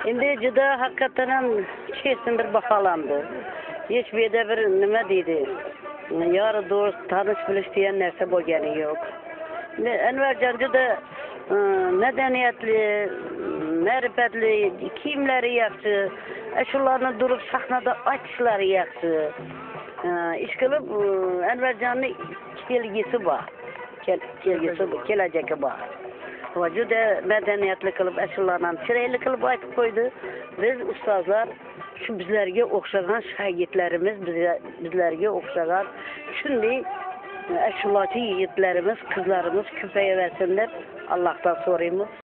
Endi juda hakikaten ham bir bahalandı. Hiçbir yerde bir nima deydi. Yarı dost, tanış biliş diyen nerse bo'lgani yok. Envercan juda medeniyetli, mərifətli, kiyimleri yaxşı, şularını durup sahnada açışları yaxşı. İş kılıp Envercan'ın kelgisi var. Keləcəki var. Ve juda medeniyetli kılıp şularla çireyli kılıp aytıp koydu. Biz ustazlar şu bizlerge oxşagan şagirtlerimiz, bizlerge oxşagan şunday aşulaçı yiğitlerimiz, kızlarımız küpeye versinler. Allah'tan sorayım.